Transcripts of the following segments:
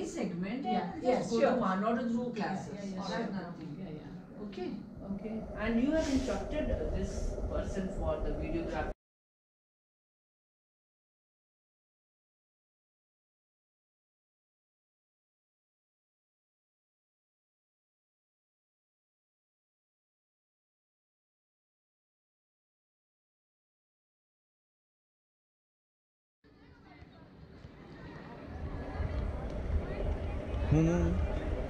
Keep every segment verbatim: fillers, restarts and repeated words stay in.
segment. Yeah. And Yes. just go Sure. to one or two classes. Yeah, yeah, Or sure. nothing. Yeah, yeah. Okay. Okay. And you have instructed uh, this person for the videography. No, no, no.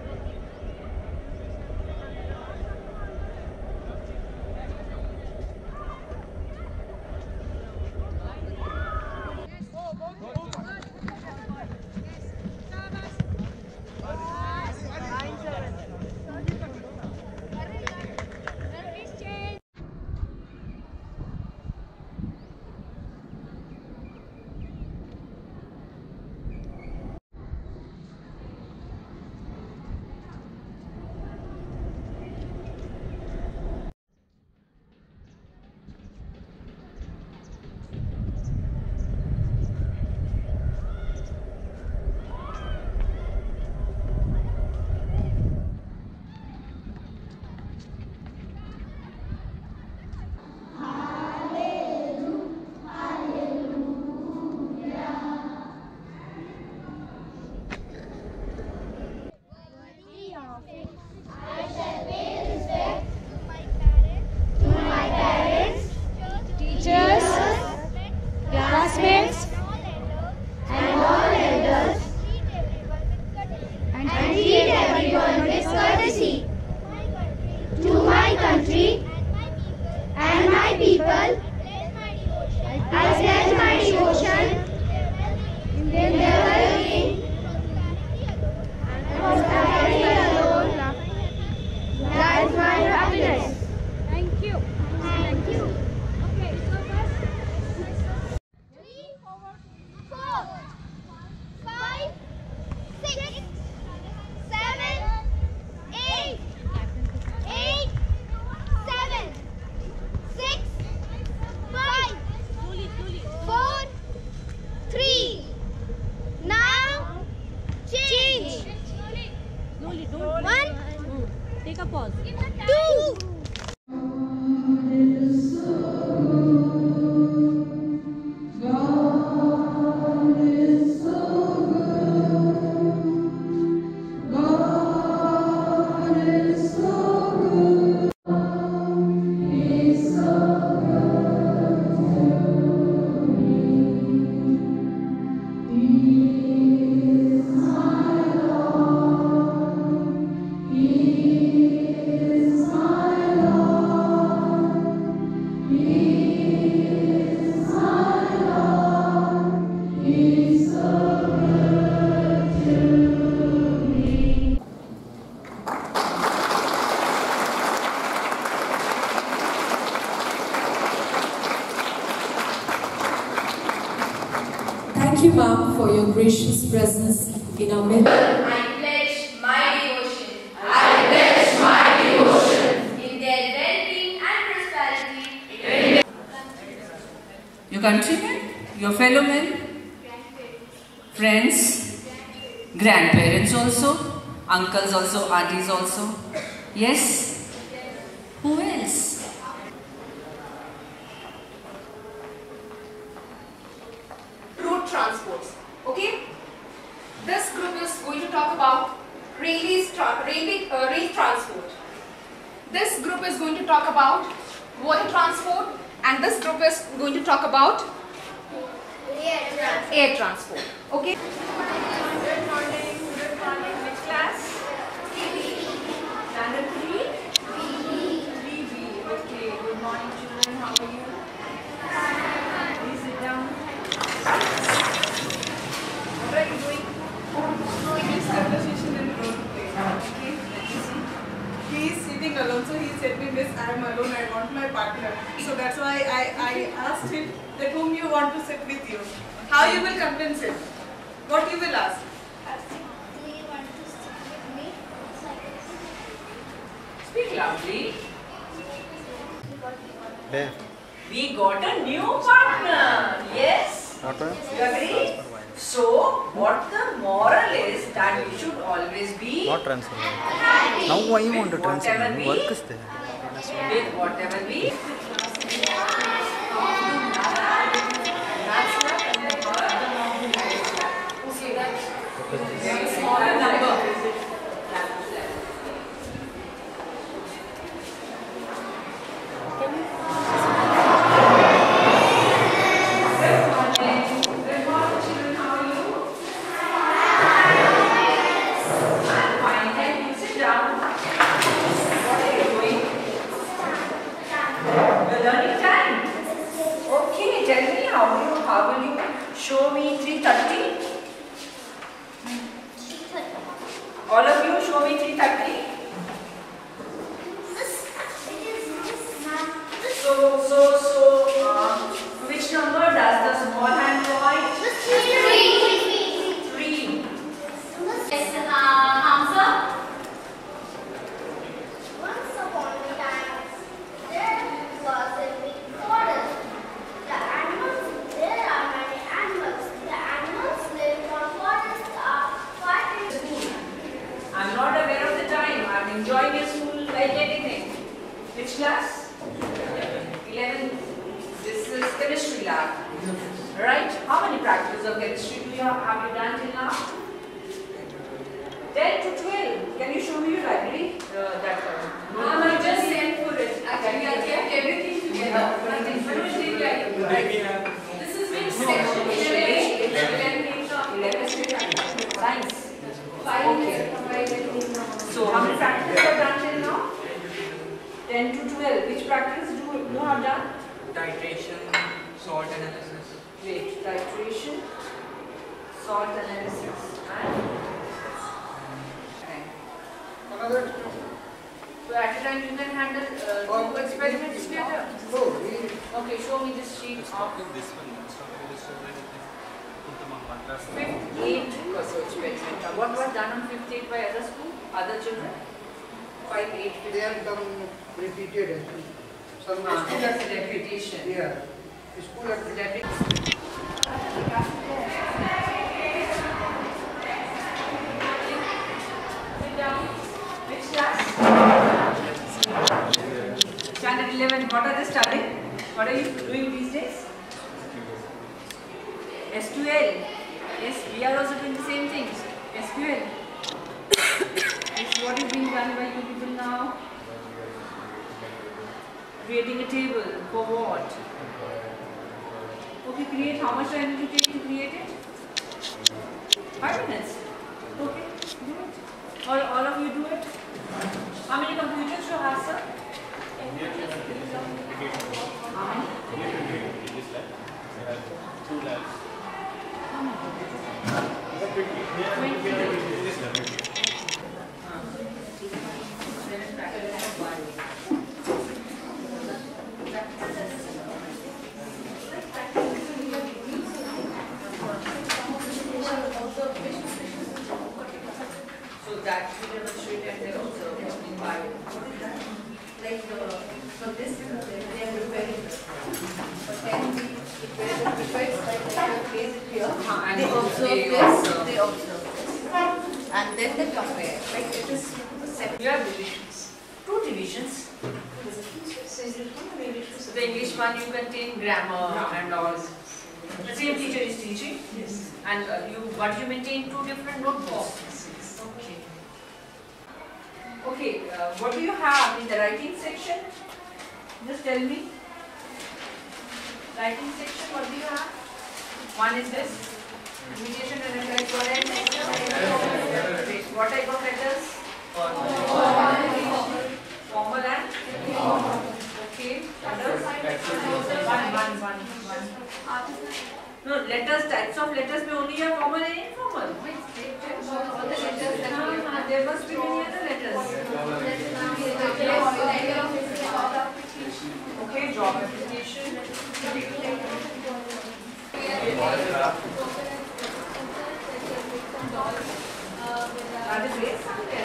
Teachers, classmates, and all elders, and treat everyone with courtesy. To my country and my people, I pledge my devotion in their well-being and prosperity alone. That is my happiness. Thank you. Thank you. Okay, so first, three, four, five, six, seven, eight, eight, seven, six, five, four, three. Now change. One. Take a pause. Two. Thank you, ma'am, for your gracious presence in our midst. I pledge my devotion. I pledge my devotion in their well-being and prosperity. Your countrymen, your fellow men, friends, grandparents also, uncles also, aunties also. Yes? Who else? Road transports. Okay? This group is going to talk about railways, tra railway, uh, rail transport. This group is going to talk about water transport, and this group is going to talk about Air transport. air transport. Okay? Good morning. Good morning. Which class? Standard three? three B. Okay. Good morning, children. How are you? Please sit down. What are you doing? This conversation in road play. Okay. Let me see. He is sitting alone, so he said me, Miss, I am alone, I want my partner. So that's why I, I asked him that whom you want to sit with you. How you will convince him? What you will ask? Speak loudly. There. We got a new partner. Yes? Not a? You agree? So, what the moral is that we should always be Not transfer. Now why you want to transfer? whatever we, Work is there. with whatever we. Smaller number. Show me three thirty. All of you show me three thirty. So, so, so, uh, which number does the small hand point? Three. Once upon a time, there was a big forest. The animals, there are many animals. The animals live on forest are fighting. I'm not aware of the time. I'm enjoying a school like anything. Which class? eleven. This is chemistry lab. Right? How many practices of chemistry do you have, have you done till now? ten to twelve. Can you show me your library? Uh, that uh, Mom, I just sent for it. Actually, I kept everything together. Nothing. But it was really like, this is which section? eleven. eleven. Science. Okay. So, how many practices have done till now? ten to twelve. Which practice do you have done? Titration, salt analysis. Wait, titration, salt analysis, and okay. So at a time you can handle uh, two experiments together. Okay, show me this sheet of This one, fifth, eighth experiment. What was done on fifth, eighth by other school, other children? Five, eight, fifth. They have come repeated. Some School has a reputation. yeah. School has Reputation. Sit down. Which class? Standard eleven. What are they studying? What are you doing these days? S Q L. Yes, we are also doing the same things. S Q L. This is what is being done by you people now. Creating a table for what? Okay, create. How much time did you take to create it? Five minutes. Okay, do it. All, all of you do it. How many computers you have, sir? How many? Two labs. So that we demonstrate and they also in bio. What is that? Like uh, for this, they are preparing. For ten we prepare the prepared like they place it here. Uh, and they observe they this. Observe. They observe this. And then they compare. Like it is seven. You have divisions. Two divisions. So the English one you contain grammar and all. The same teacher is teaching. Yes. And uh, you, but you maintain two different notebooks. Okay. Okay. Uh, what do you have in the writing section? Just tell me. Writing section. What do you have? One is this. Imitation and correct letters. Wait, what type of letters? Formal and. Okay. Others? One, one, one, one. No, letters, types of letters may only have formal and informal. All the letters that we have. There must be many other letters. Okay, job application. Are the grades somewhere?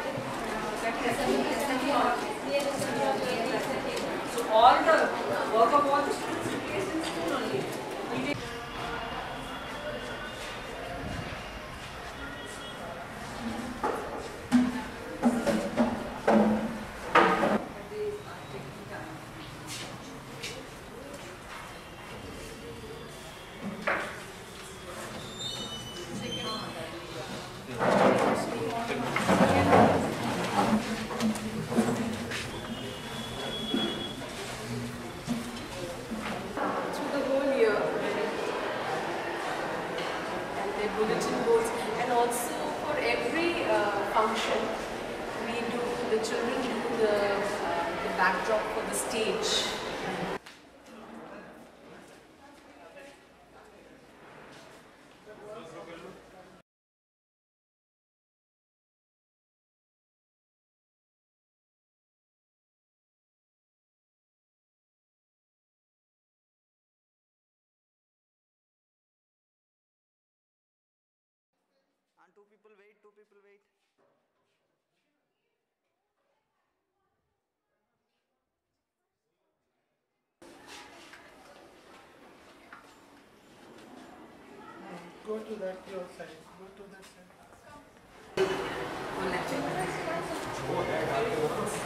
So all the work of all the students is placed in school only. their bulletin boards, and also for every uh, function, we do, the children do the, uh, the backdrop for the stage. And two people wait, two people wait. Go to that your side. Go to that side. One lecture.